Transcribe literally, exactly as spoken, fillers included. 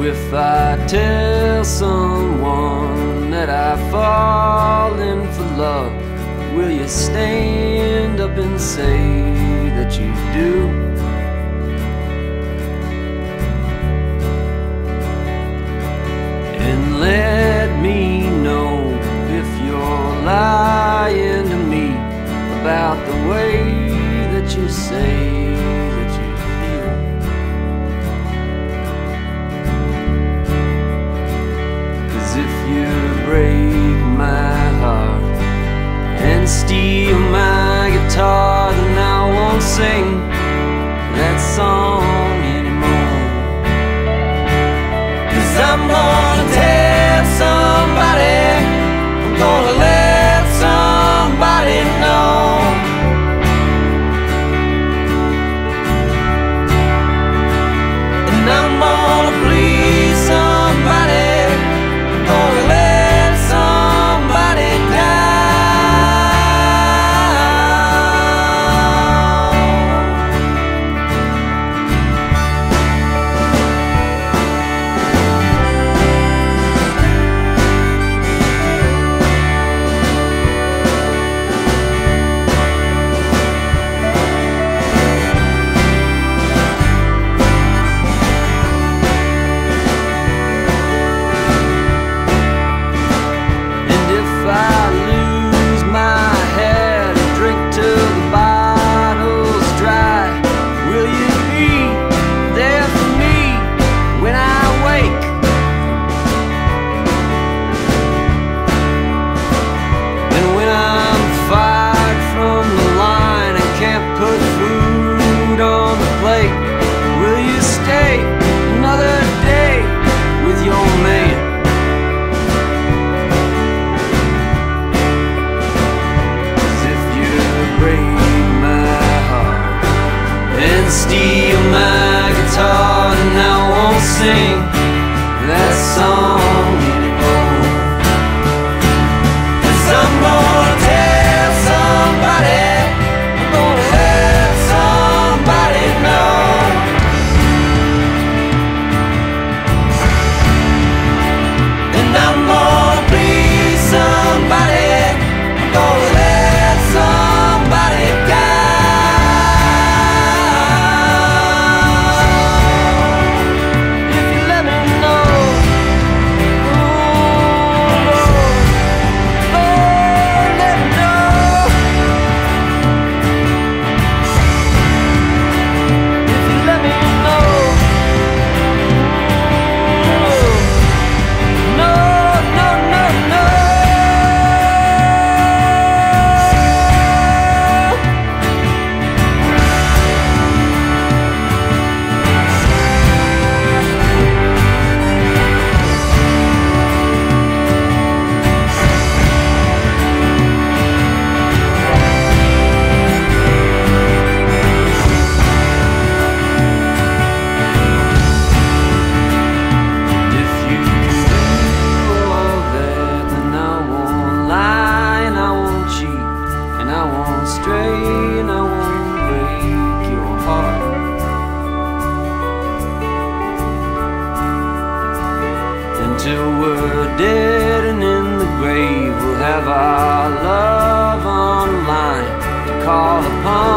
if I tell someone that I've fallen for love, will you stand up and say that you do? And let me know if you're lying to me about the way that you say that you feel. 'Cause if you break my heart and steal my guitar, then I won't sing that song anymore. 'Cause I'm gonna tell somebody, I'm gonna let somebody know. And I'm gonna please somebody, I'm gonna let somebody steal my guitar, and I won't sing that song anymore. 'Cause I'm gonna tell somebody, I'm gonna let somebody know. And I'm gonna please somebody, I'm gonna let somebody go. Till we're dead and in the grave, we'll have our love on the line to call upon.